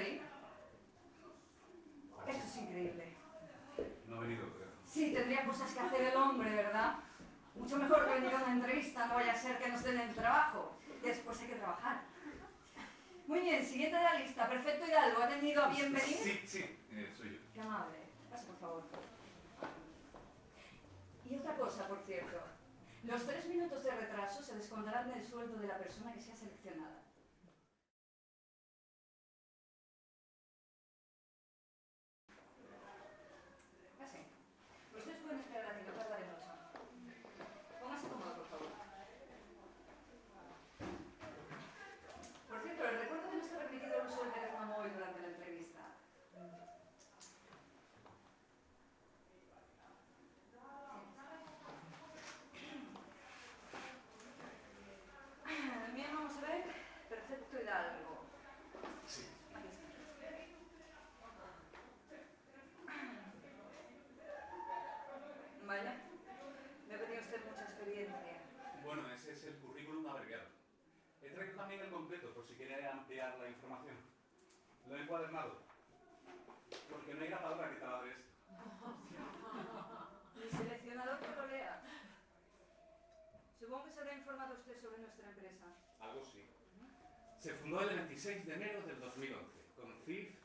ahí? Esto es increíble. No ha venido, creo. Sí, tendría cosas que hacer el hombre, ¿verdad? Mucho mejor que venir a una entrevista, no vaya a ser que nos den el trabajo. Después hay que trabajar. Muy bien, siguiente de la lista. Perfecto Hidalgo, ¿ha tenido a bien venir? Sí, soy yo. Qué amable. Pase, por favor. Y otra cosa, por cierto. Los 3 minutos de retraso se descontarán del sueldo de la persona que sea seleccionada. Pase. Ustedes pueden esperar aquí, no tardaré mucho. Póngase cómodo, por favor. Por cierto, les recuerdo que no está permitido el uso del teléfono móvil durante la entrevista. Bien, vamos a ver. Perfecto Hidalgo. Sí. Aquí está. Vaya. Veo que tiene usted mucha experiencia. Bueno, ese es el currículum abreviado. He traído también el completo, por si quiere ampliar la información. Lo he encuadernado. Porque no hay grabadora que taladre esto. El seleccionador que lo lea. Supongo que se habrá informado usted sobre nuestra empresa. Algo sí. Se fundó el 26 de enero del 2011, con CIF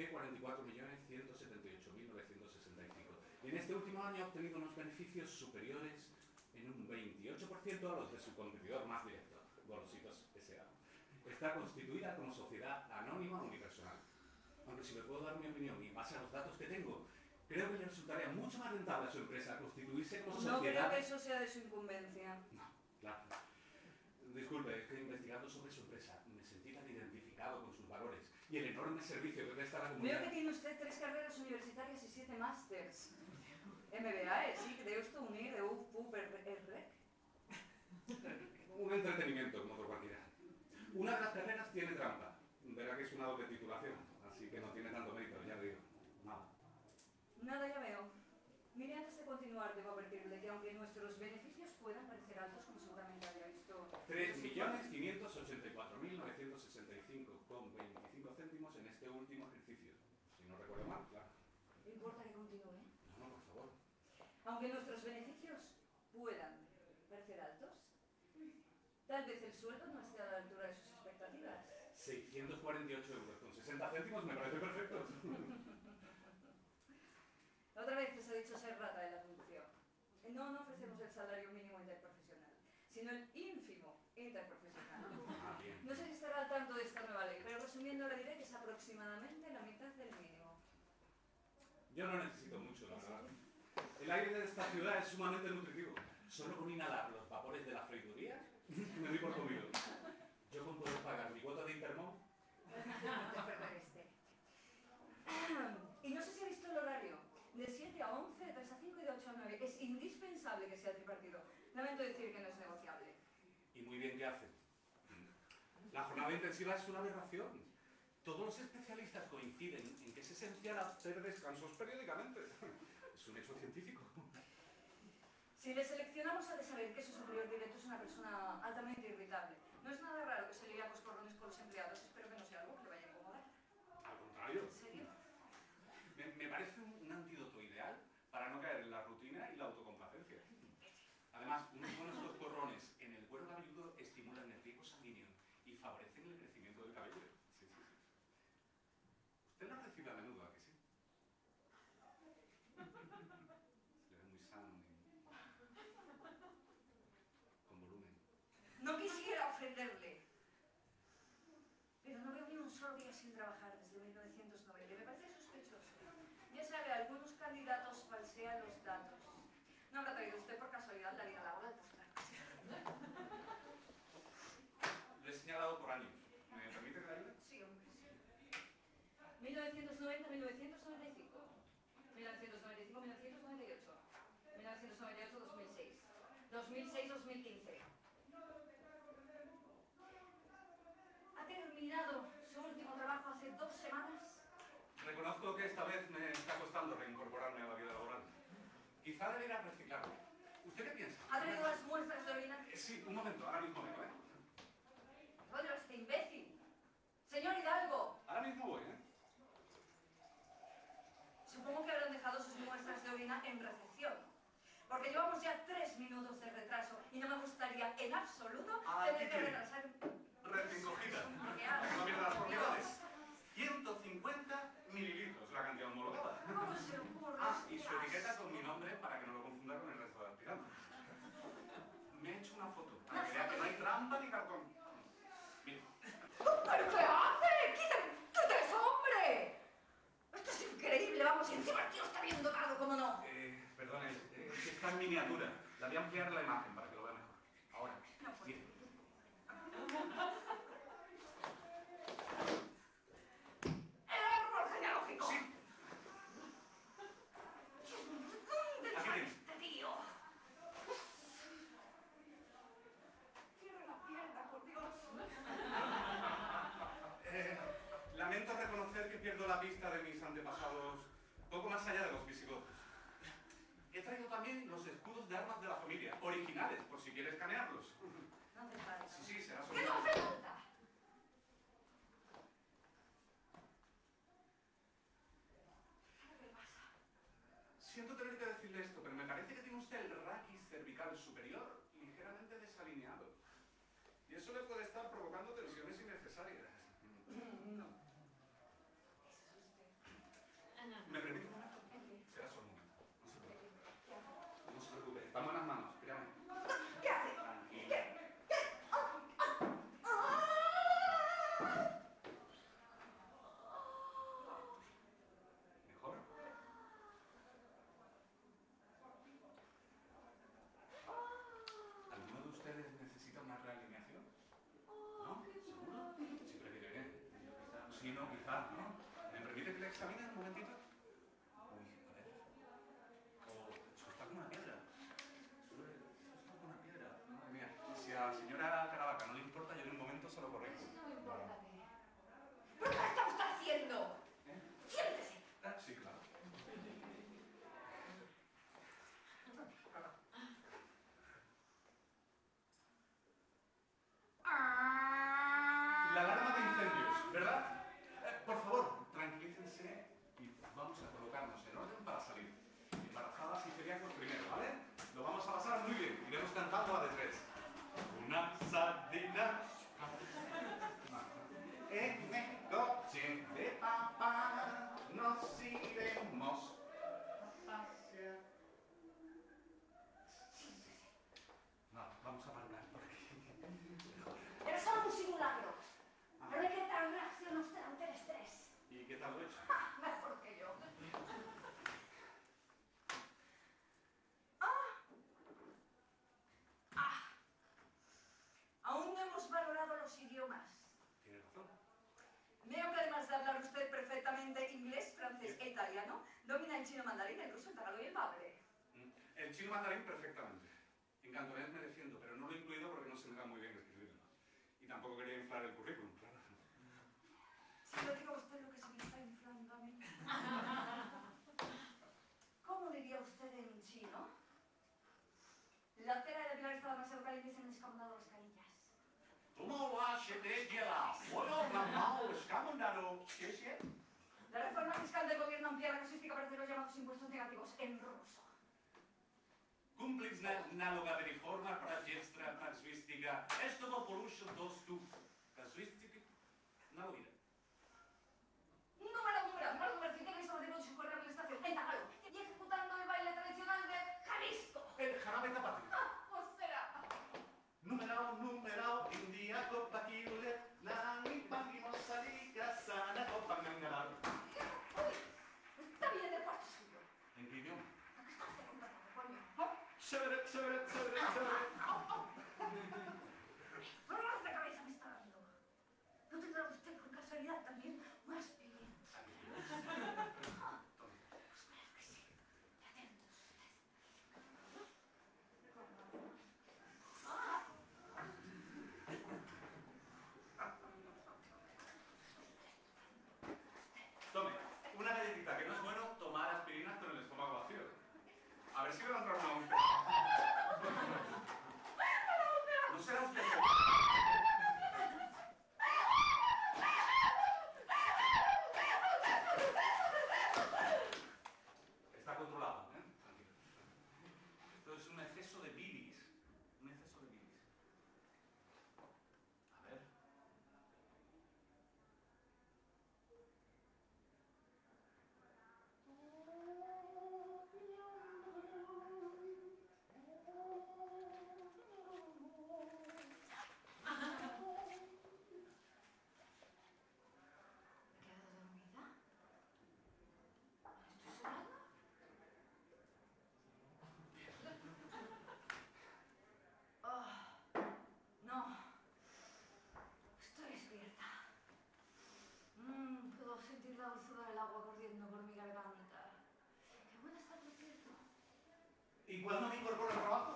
G44.178.965. Y en este último año ha obtenido unos beneficios superiores en un 28% a los de su competidor más directo, Golositos S.A. Está constituida como sociedad anónima unipersonal. Aunque si me puedo dar mi opinión y en base a los datos que tengo, creo que le resultaría mucho más rentable a su empresa constituirse como sociedad... No creo que eso sea de su incumbencia. No, claro. Disculpe, es que investigando sobre su empresa me sentí tan identificado con sus valores y el enorme servicio que presta a la comunidad. Veo que tiene usted 3 carreras universitarias y 7 másters. MBA, sí, de esto unir, de UPUPERREC. Un entretenimiento como otro cualquiera. Una de las carreras tiene trampa. Verá que es una doble titulación, así que no tiene tanto mérito, ya lo digo. Nada. Nada, ya veo. Mire, antes de continuar, debo advertirle que aunque nuestros beneficios puedan parecer altos, como seguramente había visto... 3.564.965,25 en este último ejercicio. Si no recuerdo mal, claro. ¿No importa que continúe? No, por favor. Aunque nuestros beneficios puedan parecer altos, tal vez el sueldo no esté a la altura de sus expectativas. 648 euros con 60 céntimos me parece perfecto. La otra vez les ha dicho ser rata de la función. No ofrecemos el salario mínimo interprofesional, sino el ínfimo interprofesional. Ah, bien. No sé si estará al tanto de esta nueva ley, pero resumiendo le diré que es aproximadamente la mitad del mínimo. Yo no necesito mucho, la verdad. El aire de esta ciudad es sumamente nutritivo. Solo con inhalar los vapores de la freiduría me doy por comido. ¿Yo cómo puedo pagar mi cuota de Intermón? Y no sé si ha visto el horario. De 7 a 11, de 3 a 5 y de 8 a 9. Es indispensable que sea tripartido. Lamento decir que no es negociable. Y muy bien que hacen. La jornada intensiva es una aberración. Todos los especialistas coinciden en que es esencial hacer descansos periódicamente. Es un hecho científico. Si le seleccionamos, ha de saber que su superior directo es una persona altamente irritable. No es nada raro que se líe a coscorrones con los empleados. Espero que no sea algo que le vaya a incomodar. Al contrario. ¿En serio? Me parece un antídoto ideal para no caer en la rutina y la autocomplacencia. Además, unos buenos coscorrones en el cuero cabelludo estimulan el riego sanguíneo y favorecen el crecimiento del cabello. Sí. Usted lo recibe a menudo, ¿a que sí? Se le ve muy sano y... con volumen. No quisiera ofenderle, pero no veo ni un solo día sin trabajar desde 1990. Me parece sospechoso. Ya sabe, algunos candidatos falsean los datos. ¿No habrá traído usted por casualidad la vida laboral de sus Lo he señalado por años. ¿Me permite que la ayude? Sí, hombre, sí. 1990-1995. 1995-1998. 1998-2006. 2006-2015. ¿Ha terminado su último trabajo hace 2 semanas? Reconozco que esta vez me está costando reincorporarme a la vida laboral. Quizá debería reciclarme. ¿Usted qué piensa? ¿Ha traído las muestras de orina? Sí, un momento, ahora mismo vengo, ¿eh? Oye, este imbécil. Señor Hidalgo. Ahora mismo voy, ¿eh? de quiere? retrasar Recién cogida. ¿Qué La que no hago? mira las propiedades. 150 mililitros, la cantidad homologada. ¿Cómo se le ocurre? Ah, y su etiqueta con mi nombre para que no lo confunda con el resto de aspirantes. Me he hecho una foto para que vea que no hay trampa ni cartón. Mire. ¿Pero qué hace? ¡Quita eso, hombre! Esto es increíble, vamos, y encima el tío está bien dotado, ¿cómo no? Perdone, es que está en miniatura. La voy a ampliar la imagen para que lo vea mejor. Ahora. No, pues. Mire. ¡El árbol genealógico! Sí. ¿Dónde Aquí está tiene. este tío? Cierra la pierna, por Dios. Lamento reconocer que pierdo la pista de mis antepasados poco más allá de los visigodos. He traído también los escudos de armas de la familia, originales, por si quieres escanearlos. No hace falta. Sí, será ¿Qué no hace falta? ¿Qué pasa? Siento tener que decirle esto, pero me parece que tiene usted el raquis cervical superior ligeramente desalineado. Y eso le puede estar provocando tensiones innecesarias. No. ¿Me permite un momento? Será solo un momento. No se preocupe. Estamos en las manos, créame. ¿Qué hace? Tranquilo. ¿Mejor? ¿Alguno de ustedes necesita una realineación? ¿No? ¿Seguro? Sí, prefiere bien. Sí, no, quizás, ¿no? ¿Me permite que le examine un momentito? Uy, a ver. Oh, eso está como una piedra. Eso está como una piedra. Madre mía. Si a la señora Caravaca no le importa, yo en un momento se lo corrijo. No me importa a mí. ¿Pero qué está usted haciendo? ¿Eh? Siéntese. Ah, sí, claro. La alarma de incendios, ¿verdad? Por favor, tranquilícense y vamos a colocarnos en orden para salir. Embarazadas y celíacos primero, ¿vale? Lo vamos a pasar muy bien. Iremos cantando a de tres. Una sardina en el coche de papá. Nos iremos a pasear. No, vamos a parar por aquí. Era solo un simulacro. Pero ¿de qué tal reacciona usted ante el estrés? ¿Y qué tal lo he hecho? Mejor que yo. Aún no hemos valorado los idiomas. Tiene razón. Veo que además de hablar usted perfectamente inglés, francés e italiano, domina el chino mandarín, el ruso, el tagalo y el bable. El chino mandarín perfectamente. En cantonés me defiendo, pero no lo he incluido porque no se me da muy bien escribirlo. Y tampoco quería inflar el currículum, claro. Si lo digo a usted lo que se me está inflando a mí. ¿Cómo diría usted en chino? La cera de Pilar estaba demasiado caliente y se me han escamudado las carillas. La reforma fiscal del gobierno amplía la casuística para hacer los llamados impuestos negativos en ruso. Cumplix naloga reforma pradziewstra casuística. Esto va por uso dos tu. Casuística. No vida. Número 5, que sobre de su correo en la estación, en Tagalo, y ejecutando el baile tradicional de Jalisco. El jarabe tapatio. ¿O será? Numerao, India, Copa Kiule, Nani, Pangimo, Salica, Sana, Copa Mangalar. Uy, está bien de parte suyo. ¿En qué idioma? Está usted contratado, coño. Chévere. Dolor de cabeza me está dando. ¿No tendrá usted por casualidad también una aspirina? Pues claro que sí. Atentos ustedes. Tome, una galletita, que no es bueno tomar aspirinas con el estómago vacío. A ver si me va a entrar una once. ¿No será usted? la dulzura del agua corriendo por mi garganta. Qué buena está, por cierto. ¿Y cuándo me incorporo al trabajo?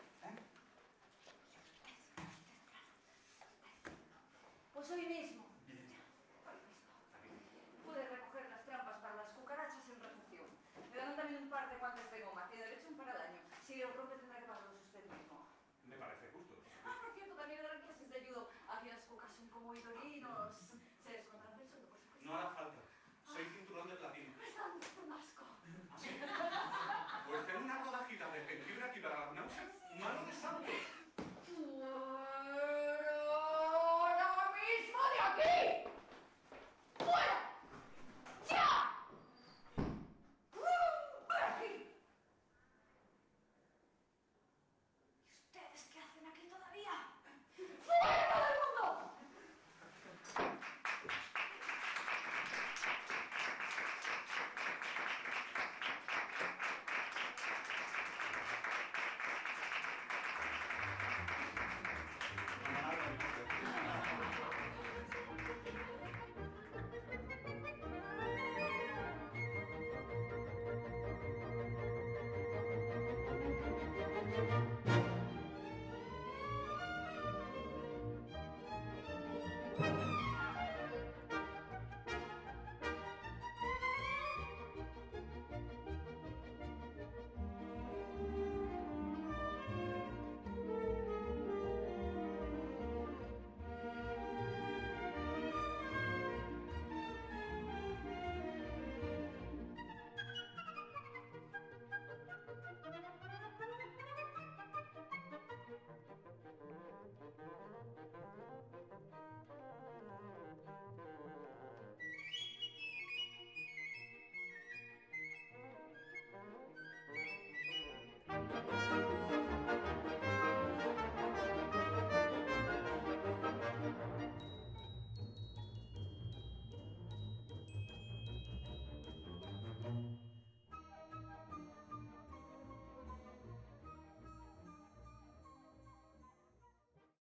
Pues hoy mismo. Bien. Hoy mismo. Pude recoger las trampas para las cucarachas en recepción. Me dan también un par de guantes de goma. Tiene derecho a un para el año. Si lo rompe tendrá que pagarlos usted mismo. Me parece justo. Ah, por cierto, también me darán clases de judo. Aquí las cucas son como idolinos. Se descontarán del sueldo, por supuesto. No hará falta. Soy cinturón de platino. Me están dando un asco. ¿Así? Pues tengo una rodajita de jengibre aquí para las náuseas. Mano de santo. ¡Ahora mismo de aquí! ¡Fuera! ¡Ya! ¡Por aquí! ¿Y ustedes qué hacen aquí todavía? ¡Fuera todo el mundo! Mamá.